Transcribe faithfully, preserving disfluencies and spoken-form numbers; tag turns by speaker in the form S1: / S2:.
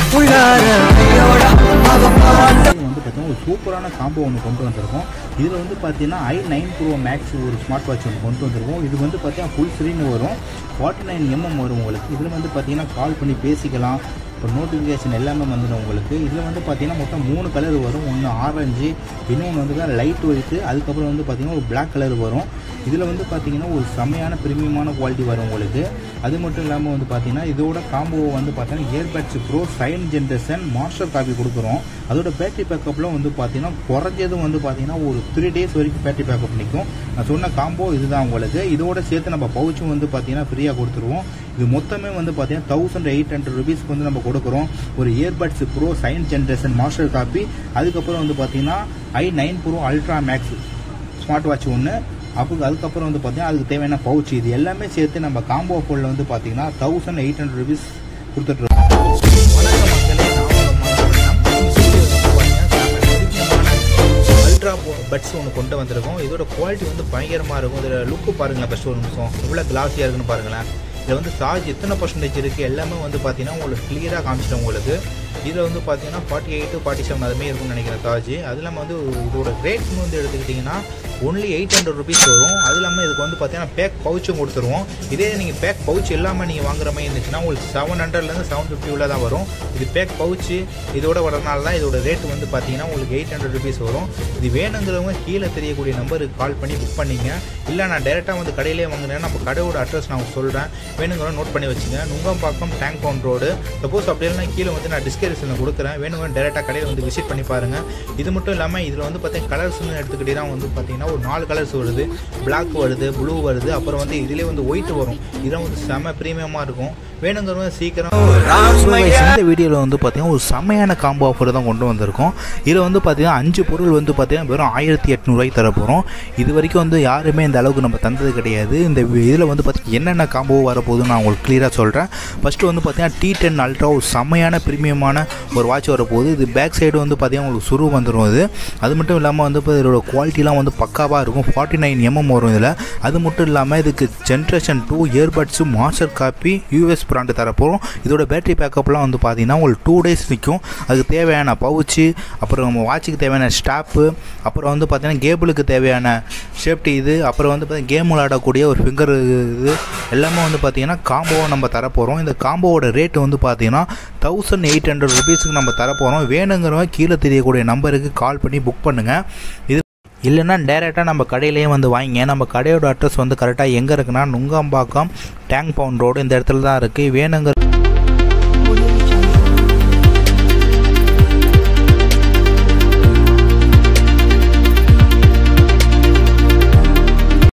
S1: வந்து பார்த்தீங்கன்னா ஒரு சூப்பரான காம்போ ஒன்று கொண்டு வந்திருக்கோம். இதில் வந்து பார்த்தீங்கன்னா ஐ நைன் ப்ரோ மேக்ஸ் ஒரு ஸ்மார்ட் வாட்ச் ஒன்று கொண்டு வந்திருக்கோம். இது வந்து பார்த்தீங்கன்னா ஃபுல் ஸ்க்ரீன் வரும், ஃபார்ட்டி நைன் எம்எம் வரும் உங்களுக்கு. இதில் வந்து பார்த்தீங்கன்னா கால் பண்ணி பேசிக்கலாம், இப்போ நோட்டிஃபிகேஷன் எல்லாமே வந்துடும் உங்களுக்கு. இதில் வந்து பார்த்தீங்கன்னா மொத்தம் மூணு கலர் வரும். ஒன்று ஆரஞ்சு, இன்னொன்று வந்து லைட் ஒயிட்டு, அதுக்கப்புறம் வந்து பார்த்தீங்கன்னா ஒரு பிளாக் கலர் வரும். இதில் வந்து பார்த்தீங்கன்னா ஒரு செம்மையான ப்ரீமியமான குவாலிட்டி வரும் உங்களுக்கு. அது மட்டும் இல்லாமல் வந்து பார்த்தீங்கன்னா இதோட காம்போ வந்து பார்த்தீங்கன்னா earbuds pro second generation master copy கொடுக்குறோம். அதோட பேட்டரி பேக்கப்லாம் வந்து பார்த்தீங்கன்னா குறைஞ்சதும் வந்து பார்த்தீங்கன்னா ஒரு த்ரீ டேஸ் வரைக்கும் பேட்டரி பேக்கப் நிற்கும். நான் சொன்ன காம்போ இதுதான் உங்களுக்கு. இதோட சேர்த்து நம்ம பவுச்சும் வந்து பார்த்தீங்கன்னா ஃப்ரீயாக கொடுத்துருவோம். இது மொத்தமே வந்து பார்த்தீங்கன்னா தௌசண்ட் எயிட் ஹண்ட்ரட் ருபீஸ்க்கு வந்து நம்ம கொடுக்குறோம். ஒரு earbuds pro second generation master copy, அதுக்கப்புறம் வந்து பார்த்தீங்கன்னா i nine pro ultra max smart watch ஒன்று, அப்போ அதுக்கப்புறம் வந்து பார்த்தீங்கன்னா அதுக்கு தேவையான பவுச், இது எல்லாமே சேர்த்து நம்ம காம்போ ஃபோனில் வந்து பார்த்தீங்கன்னா தௌசண்ட் எயிட் ஹண்ட்ரட் ருபீஸ் கொடுத்துட்ருக்கோம். வணக்கம் மக்களே, அல்ட்ரா பட்ஸ் ஒன்று கொண்டு வந்திருக்கோம். இதோட குவாலிட்டி வந்து பயங்கரமாக இருக்கும். இதில் லுக்கு பாருங்களேன், ஃபஸ்ட்டு ஒரு நிமிஷம் எவ்வளோ கிளாஸியாக இருக்குன்னு பாருங்களேன். இதில் வந்து சார்ஜ் எத்தனை பர்சன்டேஜ் இருக்குது எல்லாமே வந்து பார்த்தீங்கன்னா உங்களுக்கு கிளியராக காமிச்சிட்டோம் உங்களுக்கு. இதில் வந்து பார்த்தீங்கன்னா forty eight to forty seven அதுமாதிரி இருக்கும்னு நினைக்கிறேன் சார்ஜ். அது இல்லாமல் வந்து இதோட ரேட்னு வந்து எடுத்துக்கிட்டிங்கன்னா ஒன்லி எயிட் ஹண்ட்ரட் ருபீஸ் வரும். அது இல்லாமல் இதுக்கு வந்து பார்த்தீங்கன்னா பேக் பவுச்சும் கொடுத்துருவோம். இதே நீங்கள் பேக் பவுச் இல்லாமல் நீங்கள் வாங்குற மாதிரி இருந்துச்சுன்னா உங்களுக்கு செவன் ஹண்ட்ரட்லேருந்து செவன் ஃபிஃப்டி உள்ள தான் வரும். இது பேக் பவுச்சு இதோட வரனால தான் இதோட ரேட்டு வந்து பார்த்தீங்கன்னா உங்களுக்கு எயிட் ஹண்ட்ரட் ருபீஸ் வரும். இது வேணுங்கிறவங்க கீழே தெரியக்கூடிய நம்பருக்கு கால் பண்ணி புக் பண்ணிங்க. இல்லை நான் டேரெக்டாக வந்து கடையிலே வாங்குறேன், நம்ம கடையோட அட்ரஸ் நான் சொல்கிறேன், வேணுங்கிற நோட் பண்ணி வச்சுங்க. Nungambakkam tank bund road. Suppose அப்படி இல்லைனா கீழே வந்து நான் டிஸ்கிரிப்ஷனில் கொடுக்குறேன், வேணுங்கிற டேரெக்டாக கடையில் வந்து விசிட் பண்ணி பாருங்கள். இது மட்டும் இல்லாமல் இதில் வந்து பார்த்தீங்கன்னா கலர்ஸ்னு எடுத்துக்கிட்டே தான் வந்து பார்த்தீங்கன்னா ஒரு நாலு கலர்ஸ் வருது. பிளாக் வருது, ப்ளூ வருது, அப்புறம் வந்து இதிலே வந்து ஒயிட் வரும். இதெல்லாம் வந்து செம்ம ப்ரீமியமாக இருக்கும். வேணுங்கிறவங்க சீக்கிரம். இந்த வீடியோவில் வந்து பார்த்தீங்கன்னா ஒரு செம்மையான காம்போ ஆஃபர் தான் கொண்டு வந்திருக்கோம். இதில் வந்து பார்த்தீங்கன்னா அஞ்சு பொருள் வந்து பார்த்தீங்கன்னா வெறும் ஆயிரத்தி எட்நூறுவாய்க்கு தர போகிறோம். இது வரைக்கும் வந்து யாருமே இந்த அளவுக்கு நம்ம தந்தது கிடையாது. இந்த இதில் வந்து பார்த்தீங்கன்னா என்னென்ன காம்போ வரப்போகுதுன்னு நான் உங்களுக்கு கிளியராக சொல்கிறேன். ஃபஸ்ட்டு வந்து பார்த்தீங்கன்னா டி டென் அல்ட்ரா ஒரு செம்மையான ப்ரீமியமான ஒரு வாட்ச் வரப்போகுது. இது பேக் சைடு வந்து பார்த்தீங்கன்னா உங்களுக்கு சுரு வந்துடும். இது அது மட்டும் இல்லாமல் வந்து இப்போ இதோட குவாலிட்டிலாம் வந்து பக்காவாக இருக்கும். ஃபார்ட்டி நைன் எம்எம் வரும் இதில். அது மட்டும் இல்லாமல் இதுக்கு generation two earbuds master copy US brand தரப்போகிறோம். இதோட பேட்டரி பேக்கப்லாம் வந்து பார்த்தீங்கன்னா உங்களுக்கு டூ டேஸ் நிற்கும். அதுக்கு தேவையான பவுச்சு, அப்புறம் நம்ம வாட்சுக்கு தேவையான ஸ்டாப்பு, அப்புறம் வந்து பார்த்தீங்கன்னா கேபிளுக்கு தேவையான சேஃப்டி இது, அப்புறம் வந்து பார்த்தீங்கன்னா கேம் விளையாடக்கூடிய ஒரு ஃபிங்கர் இது எல்லாமே வந்து பார்த்தீங்கன்னா காம்போவை நம்ம தரப்போகிறோம். இந்த காம்போவோட ரேட்டு வந்து பார்த்தீங்கன்னா தௌசண்ட் எயிட் ஹண்ட்ரட் ருபீஸுக்கு நம்ம தரப்போகிறோம். வேணுங்கிறவங்க கீழே தெரியக்கூடிய நம்பருக்கு கால் பண்ணி புக் பண்ணுங்கள். இது இல்லைன்னா டேரெக்டாக நம்ம கடையிலேயே வந்து வாங்கிங்க. நம்ம கடையோட அட்ரஸ் வந்து கரெக்டாக எங்கே இருக்குன்னா நுங்கம்பாக்கம் டேங்க் பவுண்ட் ரோடு இந்த இடத்துல தான் இருக்குது. வேணுங்கிற